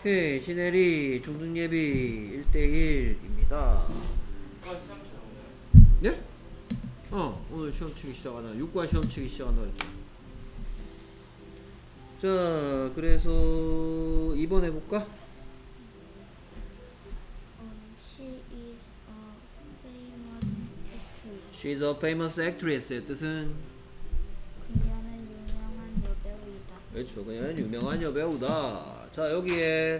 오케이, 시네리 중등예비 1대1입니다. 예? 오늘 시험 치기 시작하자. 6과 시험 치기 시작한다 그랬죠. 자, 그래서 2번 해볼까? She is a famous actress. She's a famous actress의 뜻은? 그녀는 유명한 여배우이다. 그렇죠. 그녀는 유명한 여배우다. 자, 여기에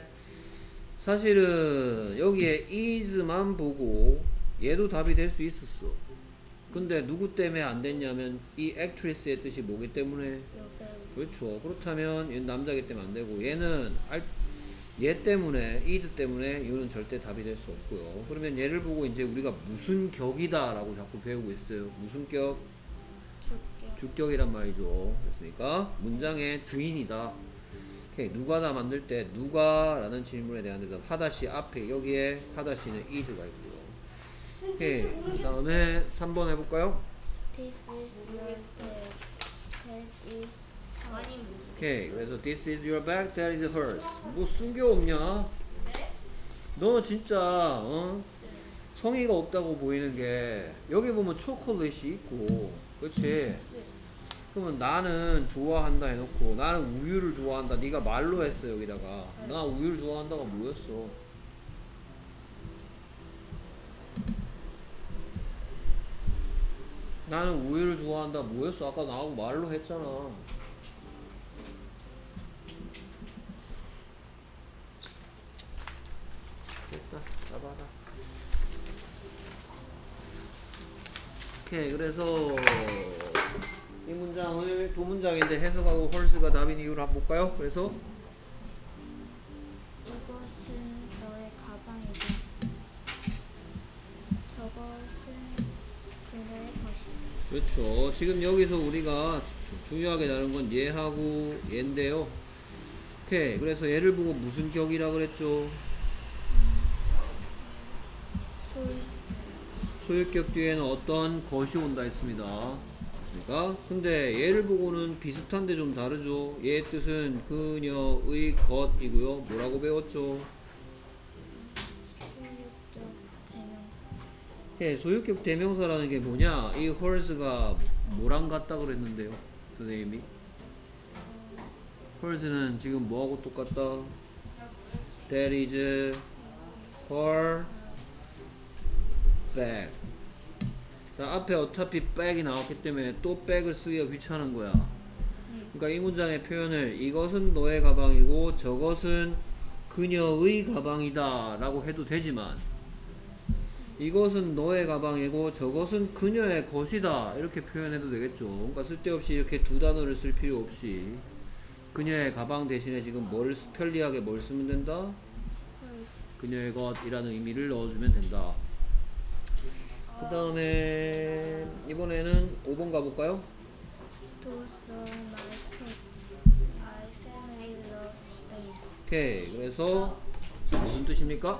사실은 여기에 is만 보고 얘도 답이 될 수 있었어. 근데 누구 때문에 안 됐냐면 이 actress의 뜻이 뭐기 때문에? 여배우. 그렇죠. 그렇다면 얘는 남자기 때문에 안 되고 얘는 얘 때문에 is 때문에 이거는 절대 답이 될 수 없고요. 그러면 얘를 보고 이제 우리가 무슨 격이다 라고 자꾸 배우고 있어요. 무슨 격? 주격. 주격이란 말이죠. 됐습니까? 문장의 주인이다. 오케이. 누가다 만들 때 누가 라는 질문에 대한 대답 하다시 앞에 여기에 하다시는 is가 있고요. 오케이. 그 다음에 3번 해볼까요? This is your bag. That is mine. 오케이. 그래서 this is your bag, that is hers. 뭐 숨겨없냐? 너 진짜 성의가 없다고 보이는 게 여기 보면 초콜릿이 있고 그렇지? 그러면 나는 좋아한다 해놓고 나는 우유를 좋아한다 네가 말로 했어 여기다가 나 우유를 좋아한다가 뭐였어? 나는 우유를 좋아한다 뭐였어? 아까 나하고 말로 했잖아. 됐다. 잡아라. 오케이. 그래서 이 문장을 두 문장인데 해석하고 헐스가 답인 이유를 한번 볼까요? 그래서 이것은 너의 가방이다. 저것은 그녀의 것이다. 그렇죠. 지금 여기서 우리가 중요하게 다른 건 얘하고 얘인데요. 오케이. 그래서 얘를 보고 무슨 격이라 그랬죠? 소유격 뒤에는 어떤 것이 온다 했습니다. 맞습니까? 근데 얘를 보고는 비슷한데 좀 다르죠. 얘의 뜻은 그녀의 것이고요. 뭐라고 배웠죠? 소유격 대명사. 예, 소유격 대명사라는 게 뭐냐? 이 hers가 뭐랑 같다 그랬는데요. 선생님이 hers는 지금 뭐하고 똑같다? That is her bag. 자, 앞에 어차피 백이 나왔기 때문에 또 백을 쓰기가 귀찮은 거야. 그러니까 이 문장의 표현을 이것은 너의 가방이고 저것은 그녀의 가방이다 라고 해도 되지만 이것은 너의 가방이고 저것은 그녀의 것이다 이렇게 표현해도 되겠죠. 그러니까 쓸데없이 이렇게 두 단어를 쓸 필요 없이 그녀의 가방 대신에 지금 편리하게 뭘 쓰면 된다? 그녀의 것이라는 의미를 넣어주면 된다. 그 다음에 이번에는 5번 가볼까요? Those are my pets. My family loves them. 오케이. 그래서 무슨 뜻입니까?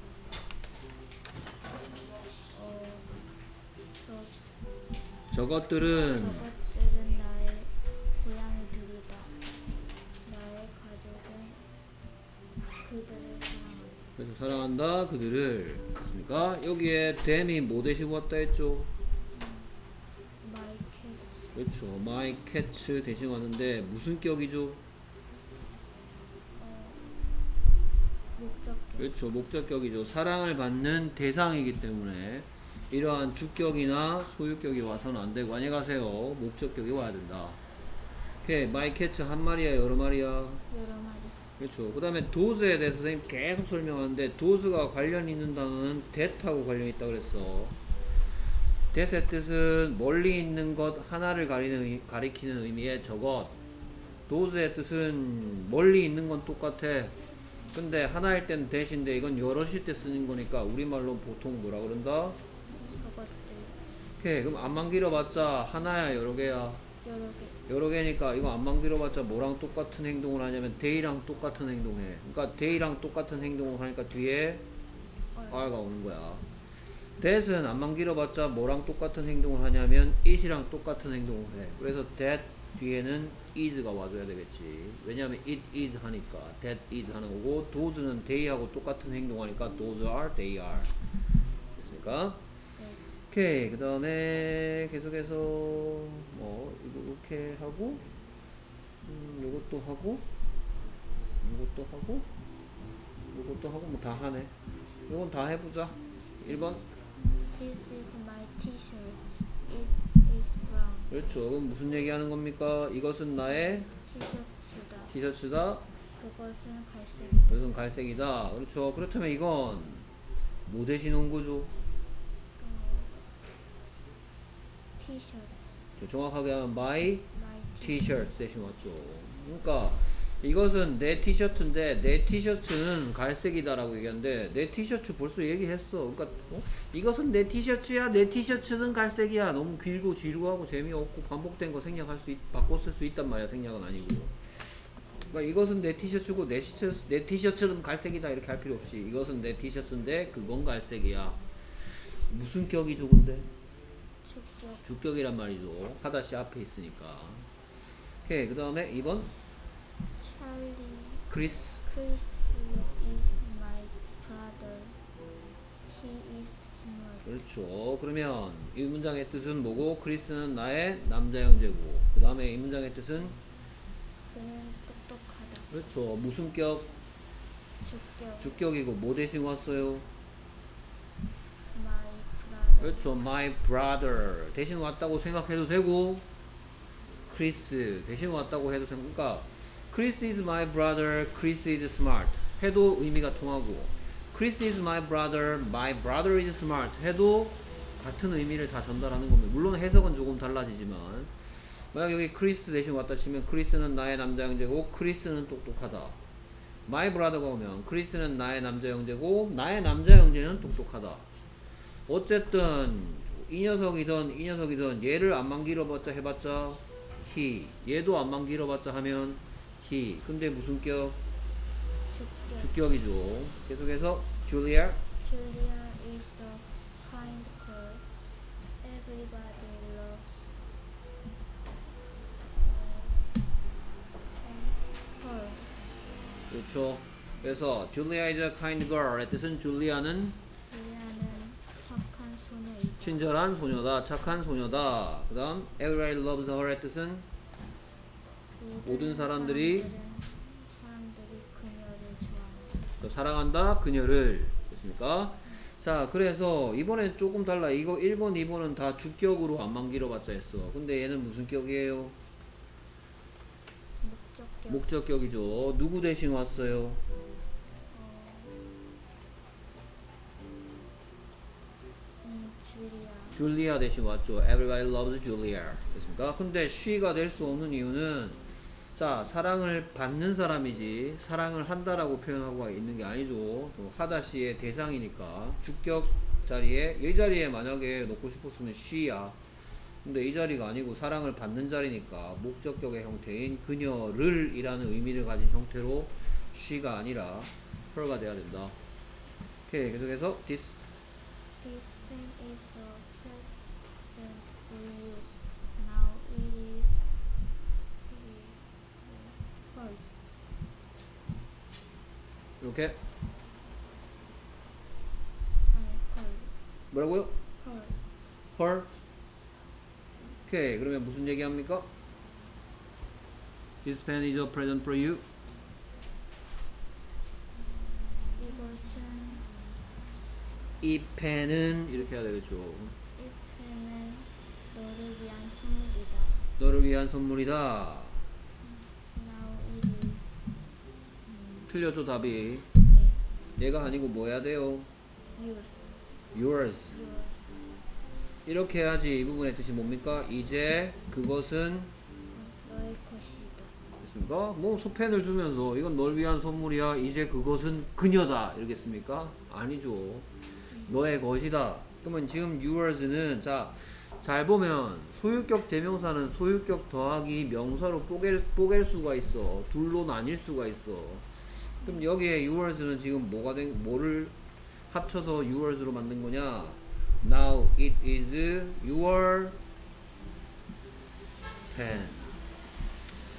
저것들은 저것들은 나의 고양이들이다. 나의 가족은 그들을 사랑한다. 그래서 사랑한다 그들을 맞습니까? 여기에 them이 뭐 대시고 왔다 했죠? My cat. 그렇죠. my cats 대신 왔는데 무슨 격이죠? 목적. 그렇죠. 목적격이죠. 사랑을 받는 대상이기 때문에 이러한 주격이나 소유격이 와서는 안 되고 안녕히 가세요. 목적격이 와야 된다. 오케이. my cats 한 마리야 여러 마리야? 여러 마리. 그렇죠. 그 다음에 does에 대해서 선생님 계속 설명하는데 does가 관련 있는 단어는 that하고 관련 있다 그랬어. that의 뜻은 멀리 있는 것 하나를 가리키는 의미의 저것. does의 뜻은 멀리 있는 건 똑같아. 근데 하나일 때는 that인데 이건 여럿일 때 쓰는 거니까 우리말로 보통 뭐라 그런다? 저것들. 오케이. 그럼 안만 길어봤자 하나야 여러 개야? 여러 개. 여러 개니까 이거 안만 길어봤자 뭐랑 똑같은 행동을 하냐면 they랑 똑같은 행동해. 그러니까 they랑 똑같은 행동을 하니까 뒤에 are가 오는 거야. that은 안만 길어봤자 뭐랑 똑같은 행동을 하냐면 it이랑 똑같은 행동을 해. 그래서 that 뒤에는 is가 와줘야 되겠지. 왜냐하면 it is 하니까 that is 하는 거고 those는 they하고 똑같은 행동하니까 those are, they are. 됐습니까? 네. 오케이. 그 다음에 계속해서 뭐 이렇게 하고 요것도 하고 요것도 하고 요것도 하고 뭐 다 하네. 요건 다 해보자. 1번. This is my T-shirt. It is brown. 그렇죠. 그럼 무슨 얘기하는 겁니까? 이것은 나의 티셔츠다. 티셔츠다. 그것은 갈색이다. 이것은 갈색이다. 그렇죠. 그렇다면 이건 뭐 대신 온 거죠? 티셔츠. 정확하게 하면 my My t-shirt 대신 왔죠. 그러니까 이것은 내 티셔츠인데 내 티셔츠는 갈색이다라고 얘기하는데 내 티셔츠 벌써 얘기했어. 그러니까 이것은 내 티셔츠야. 내 티셔츠는 갈색이야. 너무 길고 지루하고 재미없고 반복된 거 생략할 수 바꿔 쓸 수 있단 말이야. 생략은 아니고. 그러니까 이것은 내 티셔츠고 내 티셔츠는 갈색이다 이렇게 할 필요 없이 이것은 내 티셔츠인데 그건 갈색이야. 무슨 격이죠 근데? 주격. 주격이란 말이죠. 하다시 앞에 있으니까. 오케이. 그 다음에 2번. 찰리. 크리스. Chris is my brother. He is smart. 그렇죠. 그러면 이 문장의 뜻은 뭐고? 크리스는 나의 남자 형제고. 그 다음에 이 문장의 뜻은 그는 똑똑하다. 그렇죠. 무슨 격? 주격. 주격이고 뭐 대신 왔어요? My brother. 그렇죠. my brother 대신 왔다고 생각해도 되고 크리스 대신 왔다고 해도 되고 그러니까 Chris is my brother, Chris is smart 해도 의미가 통하고 Chris is my brother is smart 해도 같은 의미를 다 전달하는 겁니다. 물론 해석은 조금 달라지지만 만약 여기 크리스 대신 왔다 치면 크리스는 나의 남자 형제고 크리스는 똑똑하다. my brother가 오면 크리스는 나의 남자 형제고 나의 남자 형제는 똑똑하다. 어쨌든 이 녀석이든 얘를 안만 길어봤자 해봤자 he 얘도 안만 길어봤자 하면 he 근데 무슨 격? 주격. 주격이죠. 계속해서 Julia Julia is a kind girl. Everybody loves her. 그렇죠. 그래서 Julia is a kind girl의 뜻은 줄리아는 줄리아는 착한 소녀이다. 친절한 소녀다. 착한 소녀다. 그 다음 Everybody loves her의 뜻은 모든 사람들이 그녀를 좋아한다. 사랑한다. 그녀를 됐습니까? 자 그래서 이번엔 조금 달라. 이거 1번 2번은 다 주격으로 안만 길어봤자 했어. 근데 얘는 무슨 격이에요? 목적격. 목적격이죠. 누구 대신 왔어요? 줄리아 대신 왔죠. Everybody loves Julia. 됐습니까? 근데 she가 될 수 없는 이유는 자 사랑을 받는 사람이지 사랑을 한다라고 표현하고 있는 게 아니죠. 또 하다시의 대상이니까 주격 자리에 이 자리에 만약에 놓고 싶었으면 she야. 근데 이 자리가 아니고 사랑을 받는 자리니까 목적격의 형태인 그녀를 이라는 의미를 가진 형태로 she가 아니라 her가 돼야 된다. 오케이. 계속해서 this pen is a present for you. Now it is hers. 이렇게 아니, her. 뭐라고요? her. her. 오케이. 그러면 무슨 얘기합니까? This pen is a present for you. 이것은 이 펜은 이렇게 해야 되겠죠. 이 펜은 너를 위한 선물이다. 너를 위한 선물이다. Now it is. 틀려줘 답이. 네. 얘가 아니고 뭐 해야 돼요? Yours. Yours. Yours. 이렇게 해야지. 이 부분의 뜻이 뭡니까? 이제 그것은 너의 것이다. 됐습니까? 뭐 소펜을 주면서 이건 널 위한 선물이야. 이제 그것은 그녀다. 이러겠습니까? 아니죠. 너의 것이다. 그러면 지금 yours는 자 잘 보면 소유격 대명사는 소유격 더하기 명사로 뽀갤 수가 있어. 둘로 나뉠 수가 있어. 그럼 여기에 yours는 지금 뭐를 합쳐서 yours로 만든 거냐? Now it is your pen.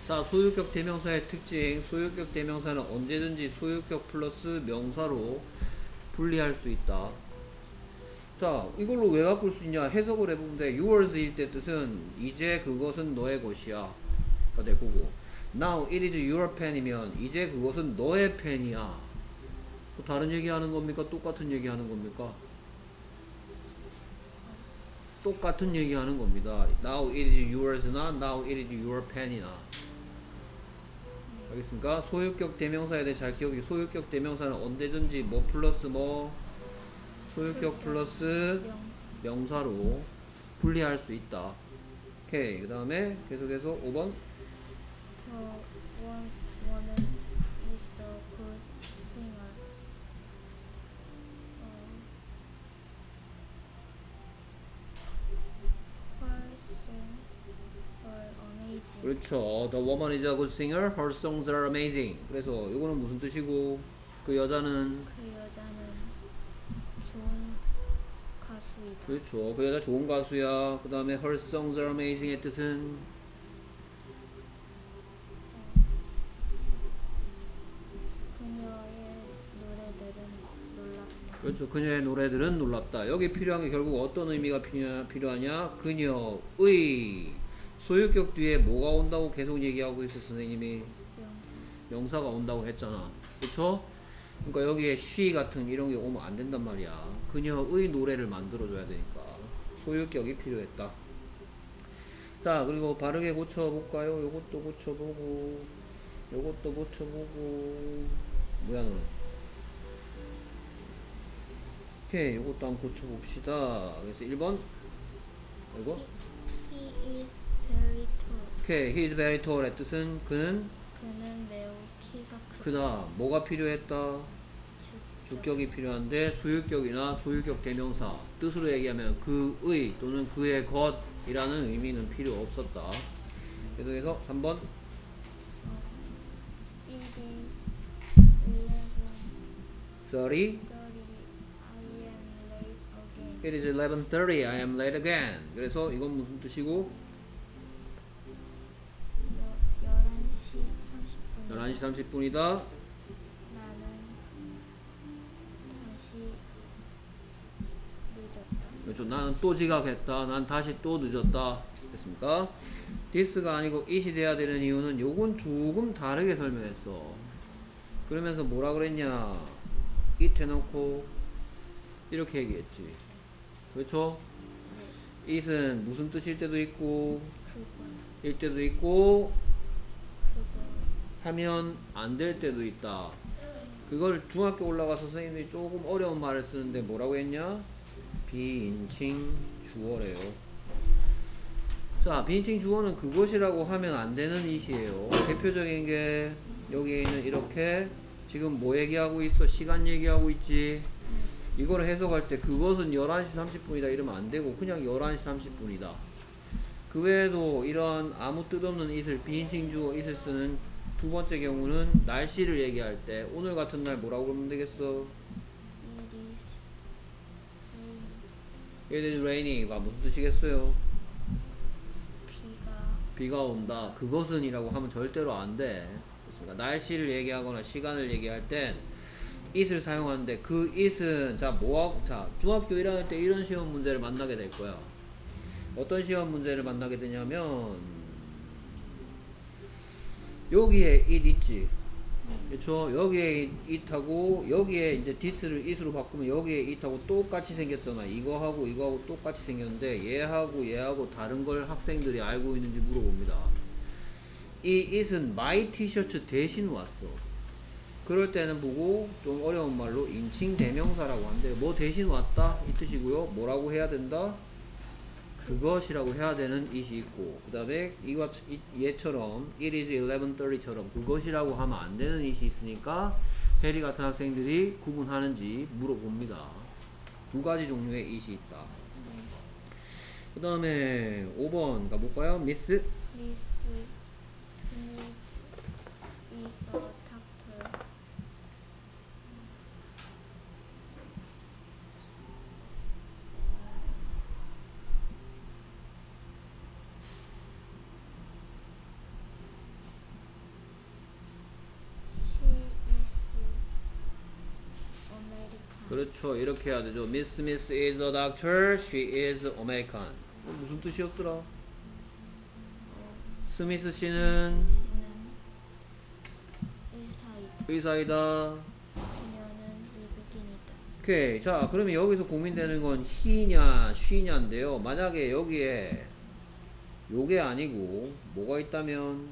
자, 소유격 대명사의 특징. 소유격 대명사는 언제든지 소유격 플러스 명사로 분리할 수 있다. 자, 이걸로 왜 바꿀 수 있냐? 해석을 해보면 돼. Yours일 때 뜻은 이제 그것은 너의 것이야 가 될 거고, Now it is your pen이면 이제 그것은 너의 펜이야. 또 다른 얘기하는 겁니까? 똑같은 얘기하는 겁니까? 똑같은 얘기하는 겁니다. Now it is yours나 Now it is your pen이나. 알겠습니까? 소유격 대명사에 대해 잘 기억해. 소유격 대명사는 언제든지 뭐 플러스 뭐 소유격 플러스 명사로 분리할 수 있다. 오케이. 그 다음에 계속해서 5번. The woman is a good singer. Her songs are amazing. 그렇죠. The woman is a good singer. Her songs are amazing. 그래서 이거는 무슨 뜻이고, 그 여자는 그 여자는 좋은 가수이다. 그렇죠. 그 여자 좋은 가수야. 그 다음에 her songs are amazing의 뜻은 그녀의 노래들은 놀랍다. 그렇죠. 그녀의 노래들은 놀랍다. 여기 필요한 게 결국 어떤 의미가 필요하냐? 그녀의 소유격 뒤에 뭐가 온다고 계속 얘기하고 있어 선생님이? 명사. 명사가 온다고 했잖아. 그쵸? 그러니까 여기에 she 같은 이런 게 오면 안 된단 말이야. 그녀의 노래를 만들어줘야 되니까 소유격이 필요했다. 자, 그리고 바르게 고쳐볼까요? 요것도 고쳐보고 요것도 고쳐보고 뭐야 너는? 오케이, 요것도 한번 고쳐봅시다. 그래서 1번 이거 He is very tall. 오케이, he is very tall의 뜻은 그는 매우 키가 크다. 크다. 뭐가 필요했다? 주격이 필요한데 수유격이나 소유격 대명사 뜻으로 얘기하면 그의 또는 그의 것이라는 의미는 필요 없었다. 계속해서 3번 It is 30 11:30. I am late again. It is 11:30 I am late again. 그래서 이건 무슨 뜻이고? 11시 30분. 11시 30분이다. 나는 다시 늦었다. 그렇죠. 나는 또 지각했다. 난 다시 또 늦었다. 됐습니까? this가 아니고 it이 돼야 되는 이유는 요건 조금 다르게 설명했어. 그러면서 뭐라 그랬냐? it 해놓고 이렇게 얘기했지. 그렇죠? it은 무슨 뜻일 때도 있고 그거 일 때도 있고 그거 하면 안 될 때도 있다. 그걸 중학교 올라가서 선생님들이 조금 어려운 말을 쓰는데 뭐라고 했냐? 비인칭 주어래요. 자, 비인칭 주어는 그것이라고 하면 안 되는 it이에요. 대표적인 게 여기에 있는 이렇게 지금 뭐 얘기하고 있어? 시간 얘기하고 있지. 이거를 해석할 때 그것은 11시 30분이다 이러면 안 되고 그냥 11시 30분이다. 그 외에도 이런 아무 뜻없는 it을 비인칭 주어 it을 쓰는 두 번째 경우는 날씨를 얘기할 때 오늘 같은 날 뭐라고 그러면 되겠어? It is It is raining가 무슨 뜻이겠어요? 비가 비가 온다. 그것은 이라고 하면 절대로 안 돼. 그렇습니까? 날씨를 얘기하거나 시간을 얘기할 땐 it을 사용하는데 그 it은 자 중학교 1학년 때 이런 시험 문제를 만나게 될 거야. 어떤 시험 문제를 만나게 되냐면 여기에 it 있지. 그렇죠? 여기에 it하고 여기에 이제 this를 it으로 바꾸면 여기에 it하고 똑같이 생겼잖아. 이거하고 이거하고 똑같이 생겼는데 얘하고 다른 걸 학생들이 알고 있는지 물어봅니다. 이 it은 my 티셔츠 대신 왔어. 그럴 때는 보고 좀 어려운 말로 인칭 대명사라고 한대요. 뭐 대신 왔다 이 뜻이고요. 뭐라고 해야 된다? 그것이라고 해야 되는 it이 있고, 그 다음에 이와 얘처럼 it is 11:30처럼 그것이라고 하면 안 되는 it이 있으니까 대리 같은 학생들이 구분하는지 물어봅니다. 두 가지 종류의 it이 있다. 그 다음에 5번 가볼까요? Miss Miss Smith is a doctor. 그렇죠. 이렇게 해야 되죠. Miss Smith is a doctor. She is American. 무슨 뜻이었더라? 스미스 씨는 씨는 의사이다. 의사이다. 그녀는 미국인이다. 오케이. 자, 그러면 여기서 고민되는 건 he냐, she냐인데요. 만약에 여기에 요게 아니고 뭐가 있다면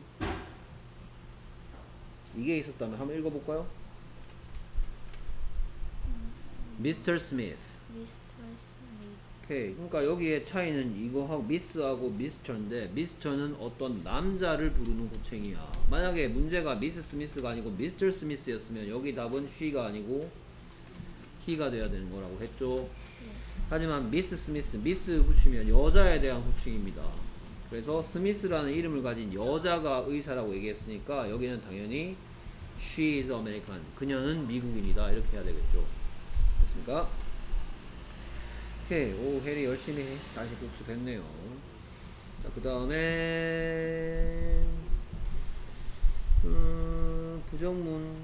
이게 있었다면 한번 읽어볼까요? Mr. Smith. 미스터 스미트. 오케이. 그러니까 여기에 차이는 이거하고 미스하고 미스터인데 미스터는 어떤 남자를 부르는 호칭이야. 만약에 문제가 미스 스미스가 아니고 미스터 스미스였으면 여기 답은 she가 아니고 he가 돼야 되는 거라고 했죠. 하지만 미스 스미스, 미스 붙이면 여자에 대한 호칭입니다. 그래서 스미스라는 이름을 가진 여자가 의사라고 얘기했으니까 여기는 당연히 she is American. 그녀는 미국인이다. 이렇게 해야 되겠죠. 됐습니까? 오케이. 오, 해리 열심히 해. 다시 복습했네요. 자, 그 다음에 부정문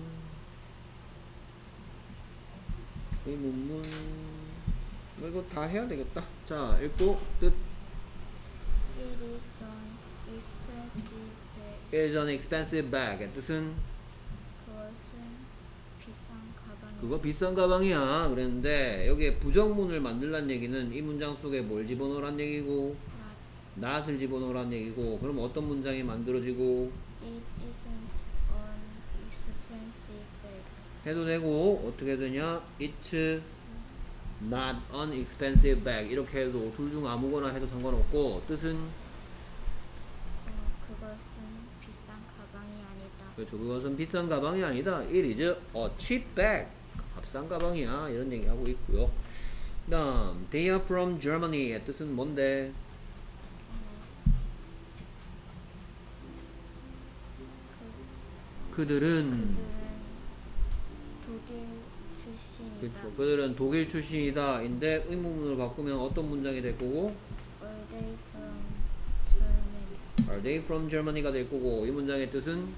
의문문 이거 다 해야 되겠다. 자, 읽고 뜻. It is an expensive bag. is an expensive bag. 뜻은 그것은 비싼 가방이다. 그거 비싼 가방이야 그랬는데 여기에 부정문을 만들란 얘기는 이 문장 속에 뭘 집어넣으란 얘기고 not을 집어넣으란 얘기고 그럼 어떤 문장이 만들어지고 It isn't an expensive bag. 해도 되고 어떻게 되냐 it's not an expensive bag 이렇게 해도 둘 중 아무거나 해도 상관없고 뜻은 그것은 비싼 가방이 아니다. 그렇죠 그것은 비싼 가방이 아니다 it is a cheap bag 값싼 가방이야 이런 얘기 하고 있고요. 그 다음 they are from Germany의 뜻은 뭔데 그들은 독일 출신이다. 그렇죠. 그들은 독일 출신이다. 인데 의문문으로 바꾸면 어떤 문장이 될 거고? Are they from Germany? Are they from Germany가 될 거고 이 문장의 뜻은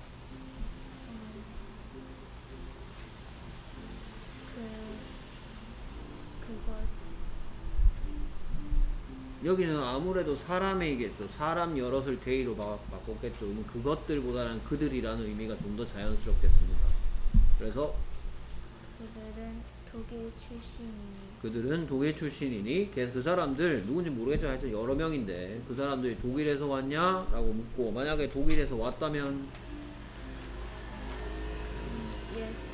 그것 여기는 아무래도 사람이겠죠. 사람 여럿을 they로 바꿨겠죠. 그러면 그것들보다는 그들이라는 의미가 좀 더 자연스럽겠습니다. 그래서 그들은 독일 출신이니 그들은 독일 출신이니 그 사람들 누군지 모르겠지만 하여튼 여러 명인데 그 사람들이 독일에서 왔냐? 라고 묻고 만약에 독일에서 왔다면 yes.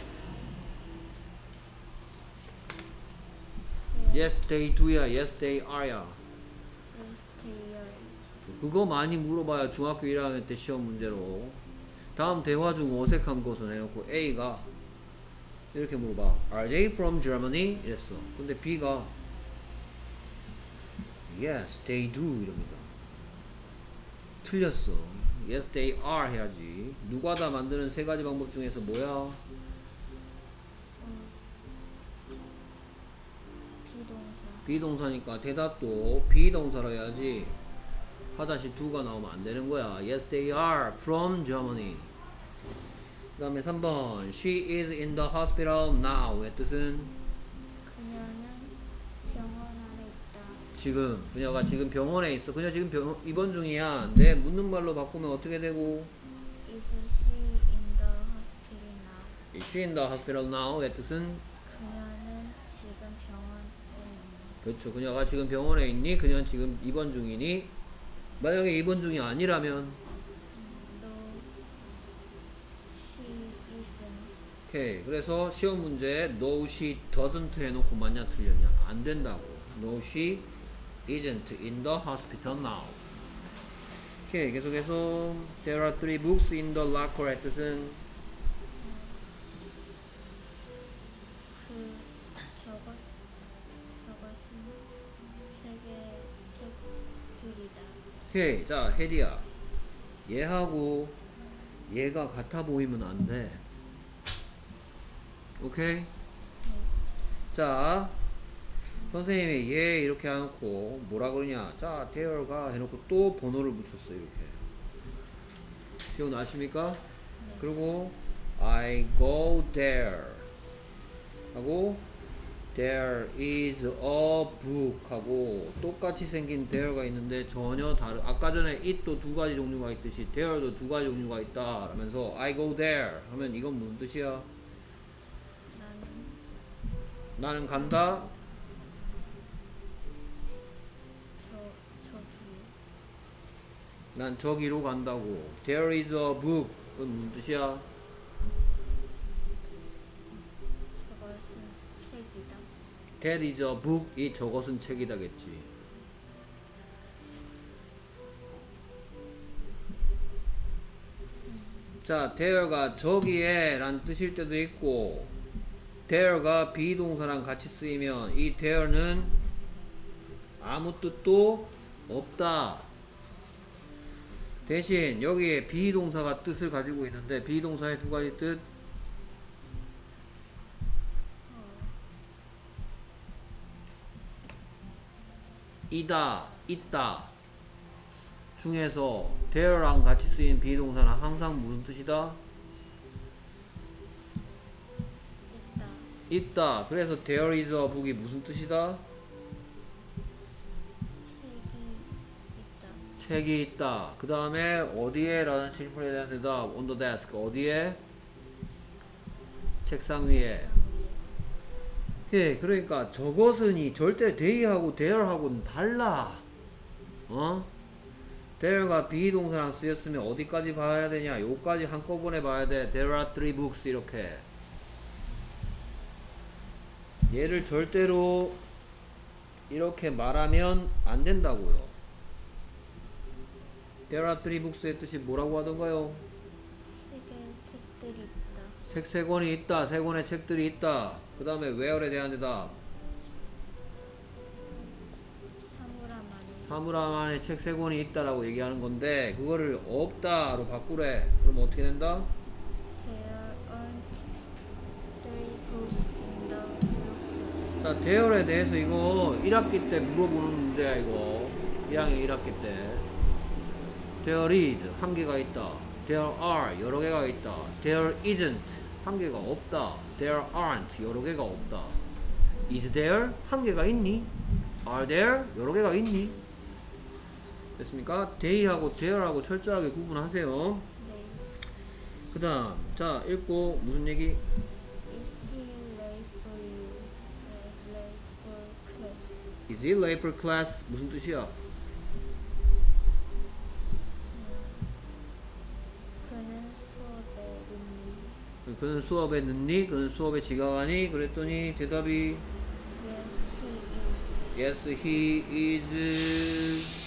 Yes they do야 Yes they are야 Yes, they are. 그거 많이 물어봐야 중학교 1학년 때 시험 문제로 다음 대화 중 어색한 것은 해놓고 A가 이렇게 물어봐 Are they from Germany? 이랬어 근데 B가 Yes they do 이럽니다 틀렸어 Yes they are 해야지 누가 다 만드는 세 가지 방법 중에서 뭐야? 비동사. 비동사니까 대답도 비동사로 해야지 하다시 do가 나오면 안 되는 거야. Yes, they are from Germany. 그 다음에 3번 She is in the hospital now. 의 뜻은 그녀는 병원 안에 있다. 지금 그녀가 지금 병원에 있어. 그녀 지금 입원 중이야. 내 묻는 말로 바꾸면 어떻게 되고 Is she in the hospital now? Is she in the hospital now? 의 뜻은 그녀는 지금 병원에 있다. 그렇죠. 그녀가 지금 병원에 있니? 그녀는 지금 입원 중이니? 만약에 입원 중이 아니라면 No, she isn't. 오케이. 그래서 시험 문제에 no she doesn't 해놓고 맞냐 틀렸냐 안 된다고. No she isn't in the hospital now. 오케이. 계속해서 there are 3 books in the locker 의 뜻은 저것은 세계 책들이다. 오케이. 자 혜리야 얘하고 얘가 같아 보이면 안 돼. 오케이. 자 선생님이 얘 이렇게 해놓고 뭐라 그러냐 자 there가 해놓고 또 번호를 붙였어 이렇게 기억나십니까? 그리고 I go there 하고 There is a book 하고 똑같이 생긴 there가 있는데 전혀 다른 아까 전에 it도 두 가지 종류가 있듯이 there도 두 가지 종류가 있다 라면서 I go there 하면 이건 무슨 뜻이야? 나는 간다. 저기 난 저기로 간다고. There is a book. 그건 무슨 뜻이야? 저것은 책이다. That is a book. 이 저것은 책이다겠지. 자, there가 저기에 란 뜻일 때도 있고 there가 비동사랑 같이 쓰이면 이 there는 아무 뜻도 없다. 대신 여기에 비동사가 뜻을 가지고 있는데 비동사의 두 가지 뜻 이다, 있다 중에서 there랑 같이 쓰인 비동사는 항상 무슨 뜻이다? 있다. 그래서 there is a book이 무슨 뜻이다? 책이 있다. 그 다음에 어디에? 라는 질문에 대한 대답 on the desk. 어디에? 책상 위에. 예, 그러니까 저것은이 절대 they하고 there하고는 달라. there가 비동사랑 쓰였으면 어디까지 봐야 되냐? 요까지 한꺼번에 봐야 돼. There are three books 이렇게. 얘를 절대로 이렇게 말하면 안 된다고요. There are three books의 뜻이 뭐라고 하던가요? 세 개의 책들이 있다. 책 세 권이 있다. 세 권의 책들이 있다. 그 다음에 where에 대한 대답. 사무라만의 책 세 권이 있다라고 얘기하는 건데 그거를 없다로 바꾸래. 그럼 어떻게 된다? There aren't three books in the book. 자, 대열에 대해서 이거 1학기 때 물어보는 문제야 이거. 2학년 1학기 때. There is 한 개가 있다. There are 여러 개가 있다. There isn't 한 개가 없다. There aren't 여러 개가 없다. Is there 한 개가 있니? Are there 여러 개가 있니? 됐습니까? they하고 there하고 철저하게 구분하세요. 네. 그 다음 자 읽고 무슨 얘기? Is he late for you? Late for class. Is he late for class? 무슨 뜻이야? 그는 수업에 늦니? 그는 수업에 늦니? 그는 수업에 지각하니? 그랬더니 대답이 Yes, he is. Yes, he is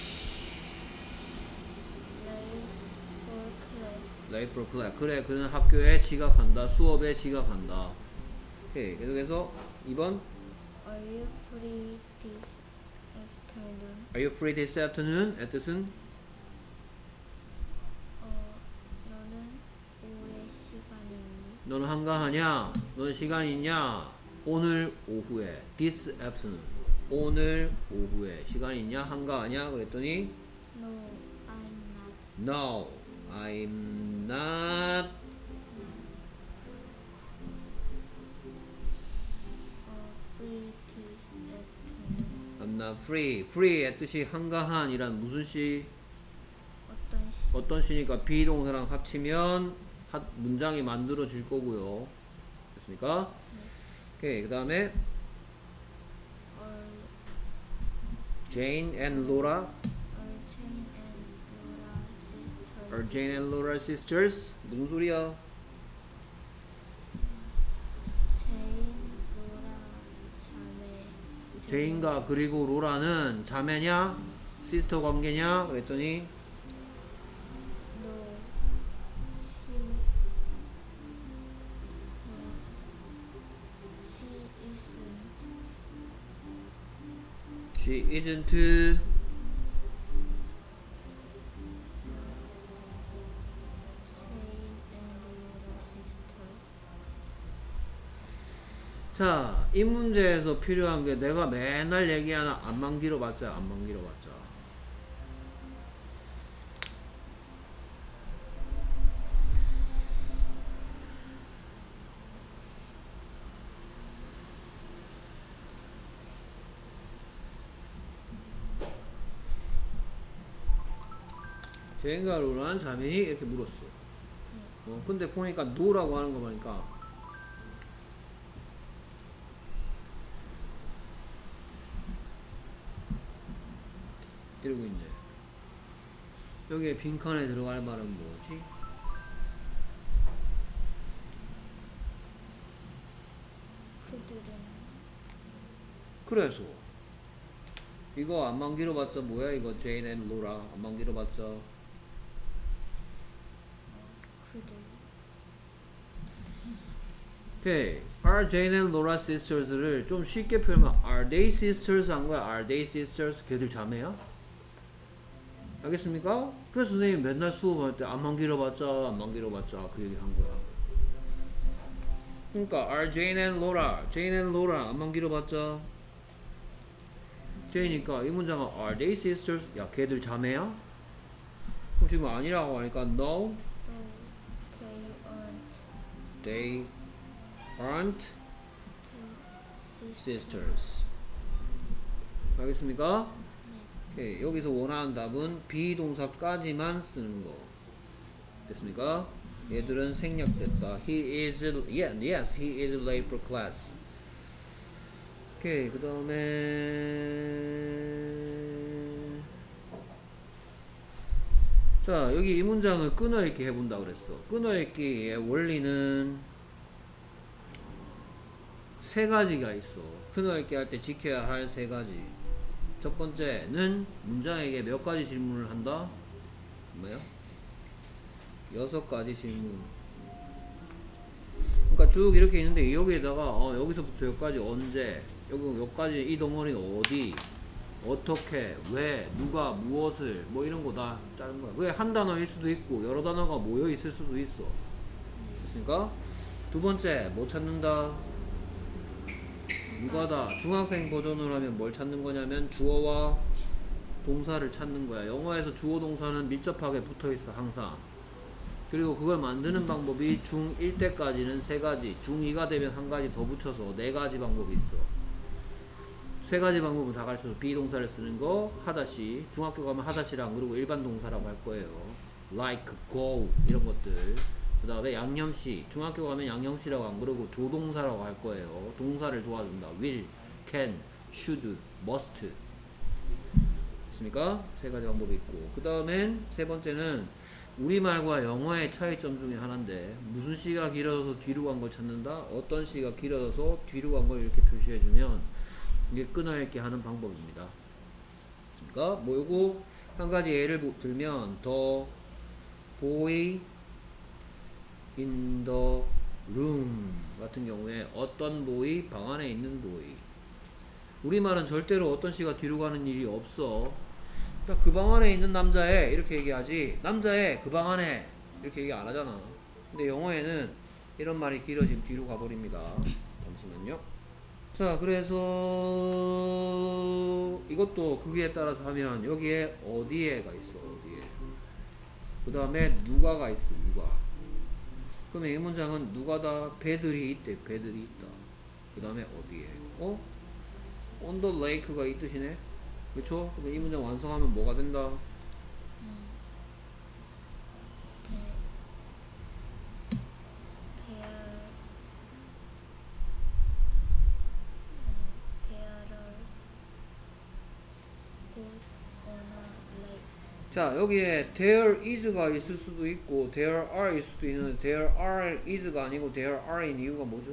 Late for class. late for class. 그래, 그는 학교에 지각한다. 수업에 지각한다. 오케이, 계속해서 2번 Are you free this afternoon? Are you free this afternoon? 의 뜻은 너는 오후에 시간이 있니? 너는 한가하냐? 너는 시간이 있냐? 오늘 오후에 this afternoon 오늘 오후에 시간이 있냐? 한가하냐? 그랬더니 No, I'm not. No, I'm not Free this afternoon. I'm not free. free의 뜻이 한가한 이란 무슨 시? 어떤 시? 어떤 시니까 비동사랑 합치면 문장이 만들어질 거고요. 됐습니까? 오케이, 그 다음에 Are Jane and Laura Jane and Laura sisters? Are Jane and Laura sisters? 무슨 소리야? 제인, 로라, 자매. 제인과 그리고 로라는 자매냐? 시스터 관계냐? 그랬더니 No, she isn't. She isn't Jane and Laura sisters. 자, 이 문제에서 필요한 게 내가 맨날 얘기하는 안만 길어봤자 안만 길어봤자 제인과 로라는 자매니 이렇게 물었어. 근데 보니까 노라고 하는 거 보니까 이러고 있네. 여기에 빈칸에 들어갈 말은 뭐지? 그들은 그래서 이거 안만 길어봤자 뭐야? 이거 제인 앤 로라 안만 길어봤자 그들 오케이. Are Jane and Laura sisters를 좀 쉽게 표현하면 Are they sisters 한 거야? Are they sisters? 걔들 자매야? 알겠습니까? 그래서 선생님이 맨날 수업할 때 안만 길어봤자 안만 길어봤자 그 얘기 한 거야. 그러니까 Are Jane and Laura Jane and Laura 안만 길어봤자 되니까 이 문장은 Are they sisters? 야 걔들 자매야? 그럼 지금 아니라고 하니까 No they They aren't aren't sisters. sisters. 알겠습니까? 오케이. 여기서 원하는 답은 비동사까지만 쓰는 거. 됐습니까? 얘들은 생략됐다. He is, yeah, yes, he is late for class. 오케이. 그 다음에 자 여기 이 문장을 끊어읽기 해본다 그랬어. 끊어읽기의 원리는 세 가지가 있어. 끊어읽기 할 때 지켜야 할 세 가지. 첫 번째는 문장에게 몇 가지 질문을 한다? 뭐야? 6가지 질문. 그러니까 쭉 이렇게 있는데 여기에다가 여기서부터 여기까지 언제, 여기까지 이 덩어리는 어디, 어떻게, 왜, 누가, 무엇을 뭐 이런 거 다 짜는 거야. 그게 한 단어일 수도 있고 여러 단어가 모여 있을 수도 있어. 됐습니까? 두 번째 뭐 찾는다? 누가다. 중학생 버전으로 하면 뭘 찾는 거냐면 주어와 동사를 찾는 거야. 영어에서 주어 동사는 밀접하게 붙어 있어 항상. 그리고 그걸 만드는 방법이 중1 때까지는 3가지, 중2가 되면 1가지 더 붙여서 4가지 방법이 있어. 3가지 방법은 다 가르쳐서 비동사를 쓰는 거, 하다시, 중학교 가면 하다시랑 그리고 일반 동사라고 할 거예요. like, go 이런 것들. 그 다음에 양념시, 중학교 가면 양념시라고 안 그러고 조동사라고 할 거예요. 동사를 도와준다. will, can, should, must. 있습니까? 3가지 방법이 있고. 그 다음엔 세 번째는 우리말과 영어의 차이점 중에 하나인데 무슨 시가 길어져서 뒤로 간 걸 찾는다? 어떤 시가 길어져서 뒤로 간 걸 이렇게 표시해주면 이게 끊어읽기 하는 방법입니다. 있습니까? 뭐 요거 한 가지 예를 들면 the boy in the room 같은 경우에 어떤 boy, 방 안에 있는 boy. 우리말은 절대로 어떤 시가 뒤로 가는 일이 없어. 그 방 안에 있는 남자애 이렇게 얘기하지, 남자애 그 방 안에 이렇게 얘기 안 하잖아. 근데 영어에는 이런 말이 길어지면 뒤로 가버립니다. 잠시만요. 자, 그래서 이것도 그게 따라서 하면 여기에 어디에가 있어. 어디에. 그 다음에 누가가 있어. 누가. 그러면 이 문장은 누가다. 배들이 있대. 배들이 있다. 그 다음에 어디에. on the lake가 이 뜻이네. 그쵸? 그럼 이 문장 완성하면 뭐가 된다? 자, 여기에 there is가 있을 수도 있고 there are일 수도 있는데 there are is가 아니고 there are인 이유가 뭐죠?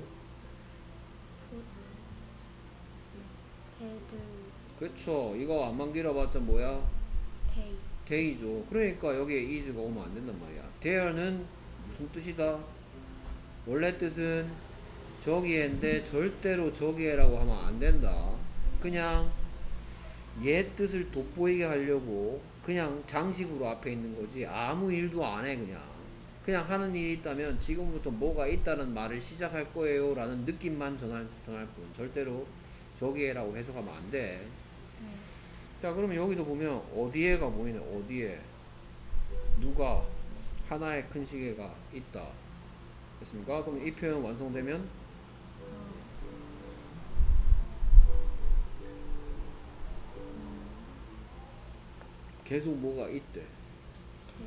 배들 그쵸. 이거 안만 길어봤자 뭐야? 데이 day죠. 그러니까 여기에 is가 오면 안 된단 말이야. there는 무슨 뜻이다? 원래 뜻은 저기에인데 절대로 저기에라고 하면 안 된다. 그냥 얘 뜻을 돋보이게 하려고 그냥 장식으로 앞에 있는 거지 아무 일도 안 해. 그냥 하는 일이 있다면 지금부터 뭐가 있다는 말을 시작할 거예요 라는 느낌만 전할 뿐 절대로 저기에라고 해석하면 안 돼. 자, 그러면 여기도 보면 어디에가 보이네. 어디에 누가 하나의 큰 시계가 있다. 됐습니까? 그럼 이 표현 완성되면 계속 뭐가 있대.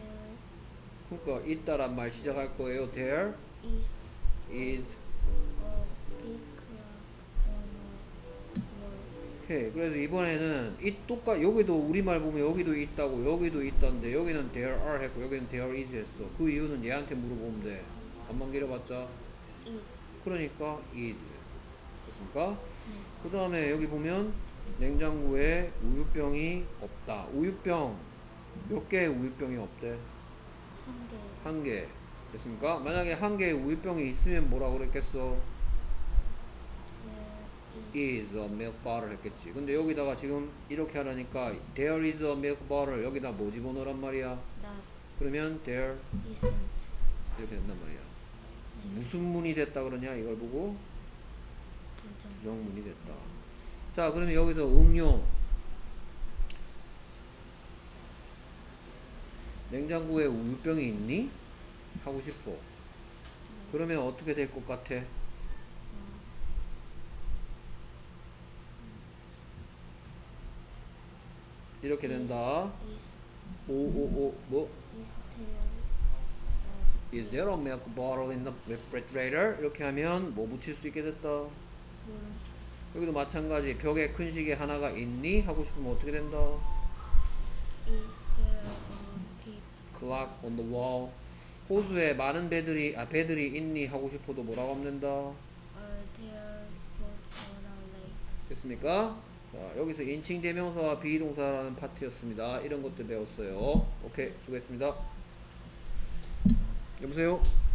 그러니까 있다란 말 시작할 거예요. There is is. a big cloud on the wall. 오케이. 그래서 이번에는 여기도 우리말 보면 여기도 있다고 여기도 있다는데 여기는 there are 했고 여기는 there is 했어. 그 이유는 얘한테 물어보면 돼. 안만 길어봤자. It. 그러니까 is. 됐습니까? 네. 그 다음에 여기 보면 냉장고에 우유병이 없다. 우유병 몇 개의 우유병이 없대? 한 개. 한 개. 됐습니까? 만약에 한 개의 우유병이 있으면 뭐라고 그랬겠어? There is a milk bottle 했겠지. 근데 여기다가 지금 이렇게 하라니까 there is a milk bottle 여기다 뭐 집어넣으란 말이야? not 그러면 there isn't. 이렇게 된단 말이야. 무슨 문이 됐다 그러냐 이걸 보고 부정. 부정문이 됐다. 자 그러면 여기서 응용 냉장고에 우유병이 있니? 하고 싶어. 그러면 어떻게 될 것 같아? 이렇게 된다. Is 오오오 뭐? is there Is there a milk bottle in the refrigerator? 이렇게 하면 뭐 붙일 수 있게 됐다. room? 여기도 마찬가지. 벽에 큰 시계 하나가 있니? 하고 싶으면 어떻게 된다? Is there a big Clock on the wall. 호수에 많은 배들이 있니? 하고 싶어도 뭐라고 하면 된다. are there boats on a lake? 됐습니까? 자, 여기서 인칭 대명사와 비동사라는 파트였습니다. 이런 것들 배웠어요. 오케이, 수고했습니다. 여보세요?